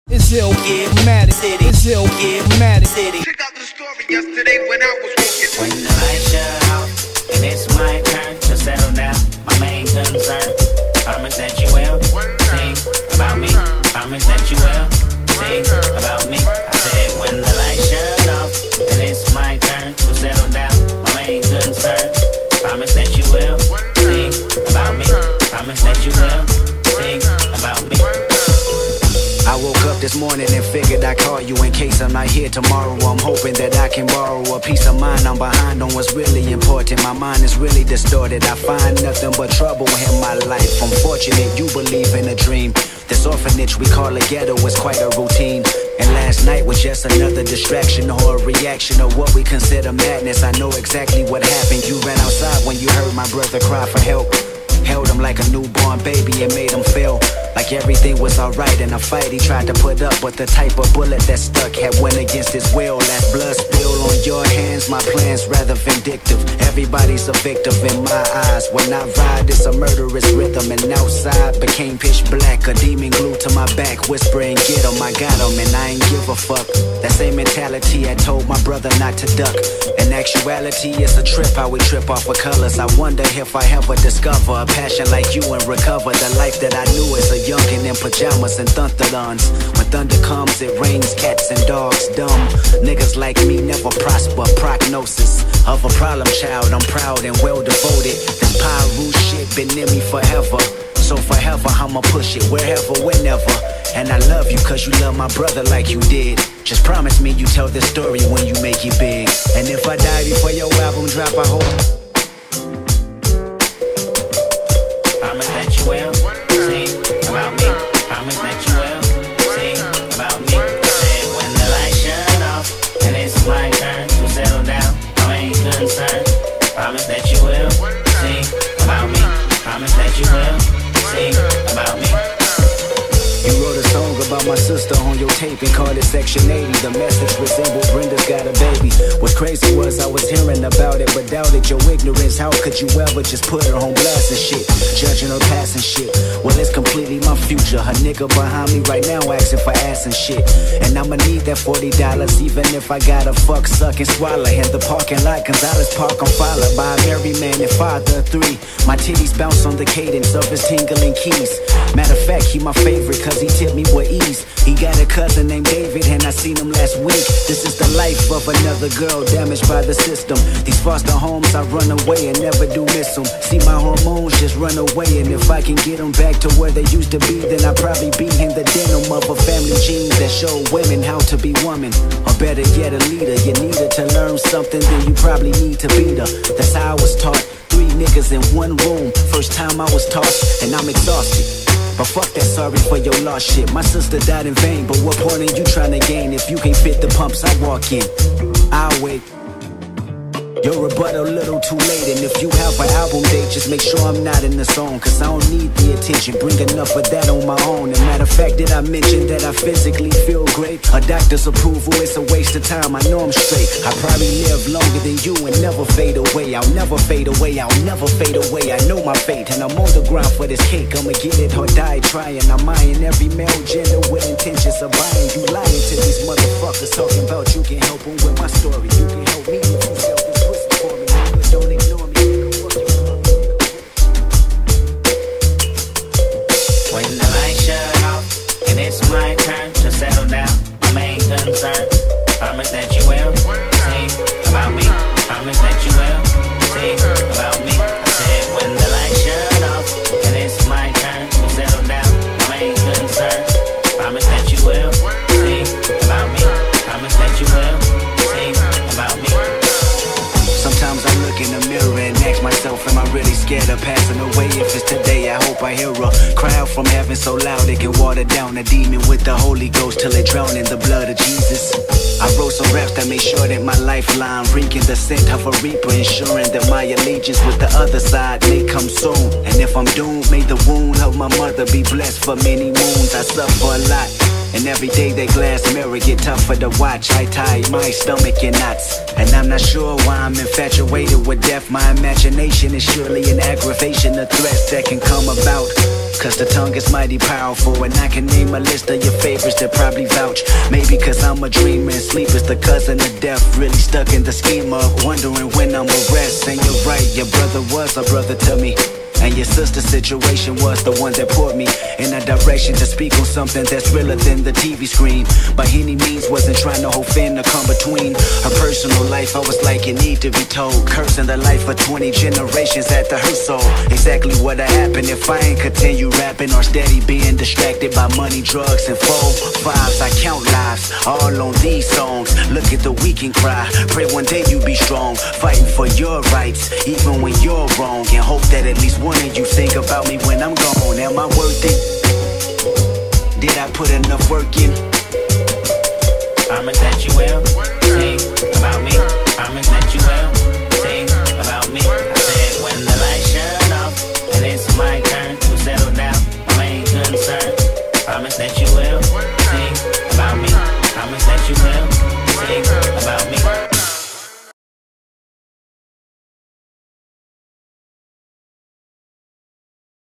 It's Illmatic. It's Illmatic. Check out the story yesterday when I was walking. When the lights shut off and it's my turn to settle down, my main concern. Promise that you will sing about me. Promise that you will sing about me. I said when the lights shut off and it's my turn to settle down, my main concern. Promise that you will sing about me. Promise that you will sing about me. I woke up this morning and figured I'd call you in case I'm not here tomorrow. I'm hoping that I can borrow a peace of mind. I'm behind on what's really important. My mind is really distorted. I find nothing but trouble in my life. I'm fortunate you believe in a dream. This orphanage we call a ghetto is quite a routine. And last night was just another distraction or a reaction of what we consider madness. I know exactly what happened. You ran outside when you heard my brother cry for help. Held him like a newborn baby and made him feel like everything was alright in a fight he tried to put up. But the type of bullet that stuck had went against his will. Last blood spill on your hands, my plan's rather vindictive. Everybody's a victim in my eyes. When I ride, it's a murderous rhythm. And outside became pitch black, a demon glued to my back, whispering, get him, I got him, and I ain't give a fuck. That same mentality I told my brother not to duck. In actuality, it's a trip how we trip off of colors. I wonder if I ever discover a passion like you and recover the life that I knew as a youngin' in pajamas and thunderdons. When thunder comes, it rains cats and dogs. Dumb niggas like me never prosper. Prognosis of a problem child. I'm proud and well devoted. This Pyru shit been in me forever. So forever I'ma push it wherever, whenever. And I love you cause you love my brother like you did. Just promise me you tell this story when you make it big. And if I die before your album drop, I hope promise that you will sing about me. Promise that you will sing about me. I said when the lights shut off and it's my turn to settle down, I ain't concerned. Promise that you will sing about me. Promise that you will sing about me. You wrote a song about my sister on your tape and called it Section 80. The message resembled Brenda's got a baby. What's crazy was I was hearing about it but doubted your ignorance. How could you ever just put her on blast and shit? Judging her past and shit. Well, it's completely my future. Her nigga behind me right now asking for ass and shit. And I'ma need that $40 even if I gotta fuck, suck, and swallow. In the parking lot, Gonzalez Park, I'm followed by a married man and father of 3. My titties bounce on the cadence of his tingling keys. Matter of fact, he my favorite cause he tipped me with ease. He got a cousin named David and I seen him last week. This is the life of another girl damaged by the system. These foster homes I run away and never do miss them. See my hormones just run away, and if I can get them back to where they used to be, then I'll probably be in the denim of a family gene that show women how to be woman. Or better yet, a leader. You need her to learn something, then you probably need to beat her. That's how I was taught. 3 niggas in one room. First time I was tossed and I'm exhausted. But fuck that sorry for your lost shit. My sister died in vain, but what point are you trying to gain if you can't fit the pumps I walk in? I'll wait. Your rebuttal a little too late, and if you have an album date, just make sure I'm not in the zone, cause I don't need the attention, bring enough of that on my own. And matter of fact, did I mention that I physically feel great? A doctor's approval is a waste of time, I know I'm straight. I probably live longer than you and never fade away. I'll never fade away, I'll never fade away. I know my fate, and I'm on the ground for this cake. I'ma get it or die trying. I'm eyeing every male gender with intentions of buying. You lying to these motherfuckers talking about you can help them with my story. You can help me if you sell this pussy for me. Nigga, don't ignore me. When the lights shut off and it's my turn to settle down, my main concern. Promise that you will sing about me. Promise that you will sing about me. I said when the lights shut off and it's my turn to settle down, my main concern. Promise that you will sing about me. Promise that you will sing about me. Sometimes I look in the mirror and ask myself, am I really scared of passing away? If it's today, I hope I hear a cry out from heaven so loud it can water down a demon with the Holy Ghost till it drown in the blood of Jesus. I wrote some raps that made sure that my lifeline reeking the scent of a reaper, ensuring that my allegiance with the other side may come soon. And if I'm doomed, may the wound of my mother be blessed for many moons. I suffer a lot, and every day that glass mirror get tougher to watch. I tie my stomach in knots, and I'm not sure why I'm infatuated with death. My imagination is surely an aggravation of threats that can come about. Cause the tongue is mighty powerful, and I can name a list of your favorites that probably vouch. Maybe cause I'm a dreamer and sleep is the cousin of death. Really stuck in the scheme of wondering when I'ma rest. And you're right, your brother was a brother to me, and your sister's situation was the one that put me in a direction to speak on something that's realer than the TV screen. By any means, wasn't trying to hold fin to come between her personal life. I was like, you need to be told. Cursing the life of 20 generations at the hurt soul. Exactly what happened if I ain't continue rapping or steady being distracted by money, drugs, and 4-5s. I count lives all on these songs. Look at the weak and cry. Pray one day you be strong, fighting for your rights, even when you're wrong, and hope that at least one of you think about me when I'm gone. Am I worth it? Did I put enough work in?